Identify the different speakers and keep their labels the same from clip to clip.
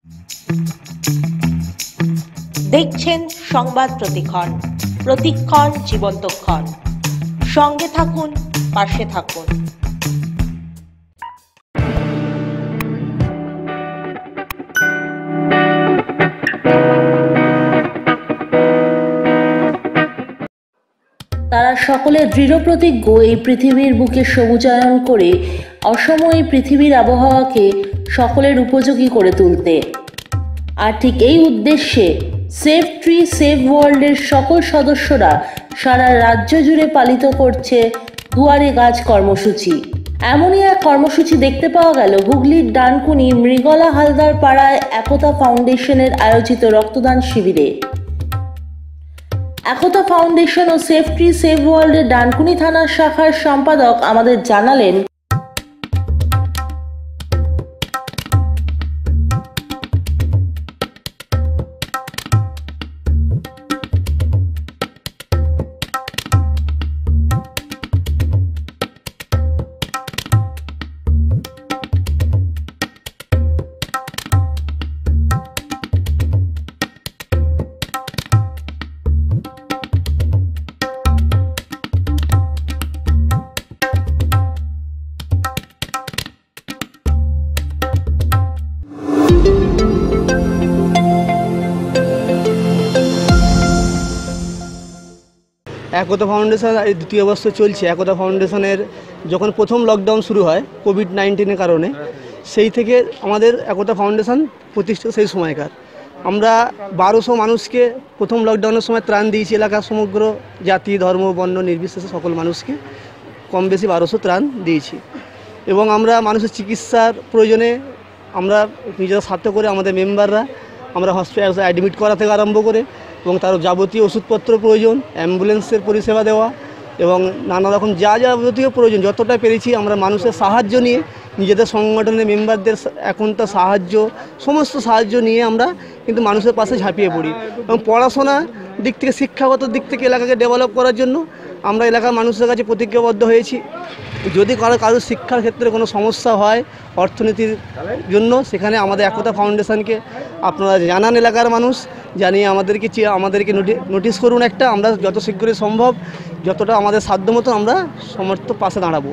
Speaker 1: দেখছেন সংবাদ প্রতিক্ষণ, প্রতিক্ষণ জীবন্তক্ষণ। সঙ্গে থাকুন, পাশে থাকুন। তারা সকলে দৃঢ় প্রতিজ্ঞ এই পৃথিবীর বুকে সবুজায়ন করে অসময়ে পৃথিবীর আবহাওয়াকে সকলের উপযোগী করে তুলতে। আর ঠিক এই উদ্দেশ্যে সেভ ট্রি সেভ ওয়ার্ল্ডের সকল সদস্যরা সারা রাজ্য জুড়ে পালিত করছে দুয়ারে গাছ কর্মসূচি। এমনই এক কর্মসূচি দেখতে পাওয়া গেল হুগলির ডানকুনি মৃগলা হালদার পাড়ায় একতা ফাউন্ডেশনের আয়োজিত রক্তদান শিবিরে। একতা ফাউন্ডেশন ও সেভ ট্রি সেভ ওয়ার্ল্ডের ডানকুনি থানার শাখার সম্পাদক আমাদের জানালেন,
Speaker 2: একতা ফাউন্ডেশন এই দ্বিতীয় বছর চলছে। একতা ফাউন্ডেশনের যখন প্রথম লকডাউন শুরু হয় কোভিড-19-এর কারণে, সেই থেকে আমাদের একতা ফাউন্ডেশন প্রতিষ্ঠা। সেই সময়কার আমরা 1200 মানুষকে প্রথম লকডাউনের সময় ত্রাণ দিয়েছি। এলাকার সমগ্র জাতি ধর্ম বর্ণ নির্বিশেষে সকল মানুষকে কম বেশি 1200 ত্রাণ দিয়েছি। এবং আমরা মানুষের চিকিৎসার প্রয়োজনে আমরা নিজেরা স্বার্থ করে আমাদের মেম্বাররা আমরা হসপিটালে অ্যাডমিট করা থেকে আরম্ভ করে এবং তার যাবতীয় ওষুধপত্র প্রয়োজন, অ্যাম্বুলেন্সের পরিষেবা দেওয়া এবং নানা রকম যা যাবতীয় প্রয়োজন যতটা পেরেছি আমরা মানুষের সাহায্য নিয়ে, নিজেদের সংগঠনের মেম্বারদের একান্ত সাহায্য, সমস্ত সাহায্য নিয়ে আমরা কিন্তু মানুষের পাশে ঝাঁপিয়ে পড়ি। এবং পড়াশোনার দিক থেকে, শিক্ষাগত দিক থেকে এলাকাকে ডেভেলপ করার জন্য আমরা এলাকার মানুষের কাছে প্রতিজ্ঞাবদ্ধ হয়েছি। যদি কারোর শিক্ষার ক্ষেত্রে কোনো সমস্যা হয় অর্থনীতির জন্য, সেখানে আমাদের একতা ফাউন্ডেশনকে আপনারা জানান, এলাকার মানুষ জানিয়ে আমাদেরকে নোটিশ করুন একটা। আমরা যত শীঘ্রই সম্ভব, যতটা আমাদের সাধ্য মতো আমরা সমর্থ পাশে দাঁড়াবো।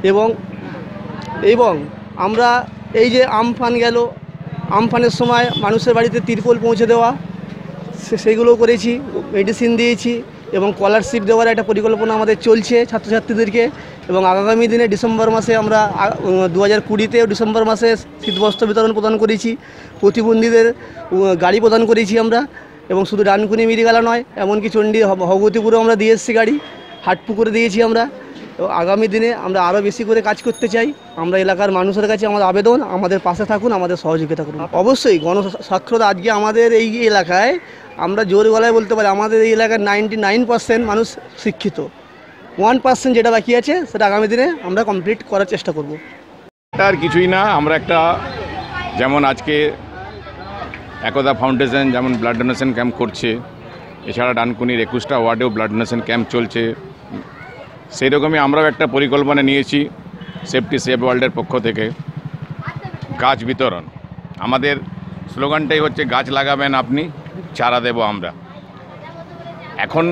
Speaker 2: এবং আমরা এই যে আমফান গেল, আমফানের সময় মানুষের বাড়িতে তিরপল পৌঁছে দেওয়া, সেইগুলো করেছি, মেডিসিন দিয়েছি এবং স্কলারশিপ দেওয়ার একটা পরিকল্পনা আমাদের চলছে ছাত্রছাত্রীদেরকে। এবং আগামী দিনে ডিসেম্বর মাসে আমরা 2020-তেও ডিসেম্বর মাসে শীতবস্ত্র বিতরণ প্রদান করেছি, প্রতিবন্ধীদের গাড়ি প্রদান করেছি আমরা। এবং শুধু ডানকুনি মৃগলা নয়, এমনকি চণ্ডী ভগবতীপুরেও আমরা দিয়ে এসেছি গাড়ি, হাটপুকুরে দিয়েছি আমরা। এবং আগামী দিনে আমরা আরও বেশি করে কাজ করতে চাই। আমরা এলাকার মানুষের কাছে আমাদের আবেদন, আমাদের পাশে থাকুন, আমাদের সহযোগিতা করুন। অবশ্যই গণসাক্ষরতা আজকে আমাদের এই এলাকায় আমরা জোর গলায় বলতে পারি আমাদের এই এলাকার 99% মানুষ শিক্ষিত। 1% যেটা বাকি আছে সেটা আগামী দিনে আমরা কমপ্লিট করার চেষ্টা করব।
Speaker 3: আর কিছুই না, আমরা একটা যেমন আজকে একতা ফাউন্ডেশন যেমন ব্লাড ডোনেশন ক্যাম্প করছে, এছাড়া ডানকুনির 21টা ওয়ার্ডেও ব্লাড ডোনেশন ক্যাম্প চলছে, সেই রকমই আমরাও একটা পরিকল্পনা নিয়েছি সেভ ট্রি সেভ ওয়ার্ল্ডের পক্ষ থেকে গাছ বিতরণ। আমাদের স্লোগানটাই হচ্ছে গাছ লাগাবেন আপনি, চারা দেব আমরা। এখন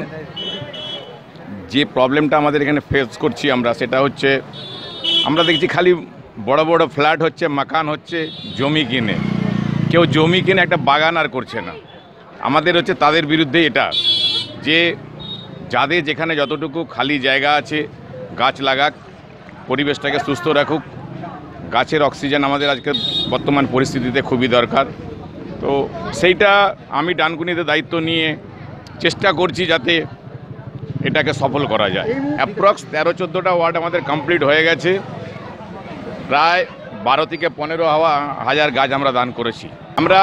Speaker 3: যে প্রবলেমটা আমাদের এখানে ফেস করছি আমরা, সেটা হচ্ছে আমরা দেখছি খালি বড় বড় ফ্ল্যাট হচ্ছে, মাকান হচ্ছে, জমি কিনে কেউ জমি কিনে একটা বাগান আর করছে না। আমাদের হচ্ছে তাদের বিরুদ্ধে এটা, যে যাদের যেখানে যতটুকু খালি জায়গা আছে গাছ লাগাক, পরিবেশটাকে সুস্থ রাখুক। গাছের অক্সিজেন আমাদের আজকে বর্তমান পরিস্থিতিতে খুবই দরকার। তো সেইটা আমি ডানকুনিতে দায়িত্ব নিয়ে চেষ্টা করছি যাতে এটাকে সফল করা যায়। অ্যাপ্রক্স 13-14টা ওয়ার্ড আমাদের কমপ্লিট হয়ে গেছে। প্রায় 12 থেকে 15 হাজার গাছ আমরা দান করেছি। আমরা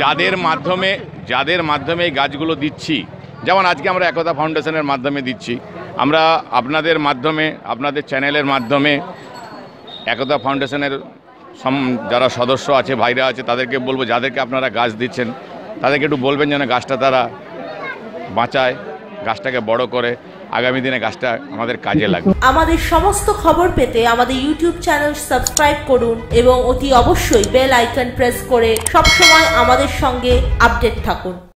Speaker 3: যাদের মাধ্যমে এই গাছগুলো দিচ্ছি, যেমন আজকে আমরা একতা ফাউন্ডেশনের মাধ্যমে দিচ্ছি, আমরা আপনাদের মাধ্যমে, আপনাদের চ্যানেলের মাধ্যমে একতা ফাউন্ডেশনের যারা সদস্য আছে, ভাইরা আছে, তাদেরকে বলবো যাদেরকে আপনারা গাছ দিচ্ছেন তাদেরকে একটু বলবেন যেন গাছটা তারা বাঁচায়, গাছটাকে বড় করে। আগামী দিনে গাছটা আমাদের কাজে লাগবে।
Speaker 1: আমাদের সমস্ত খবর পেতে আমাদের ইউটিউব চ্যানেল সাবস্ক্রাইব করুন এবং অতি অবশ্যই বেল আইকন প্রেস করে সবসময় আমাদের সঙ্গে আপডেট থাকুন।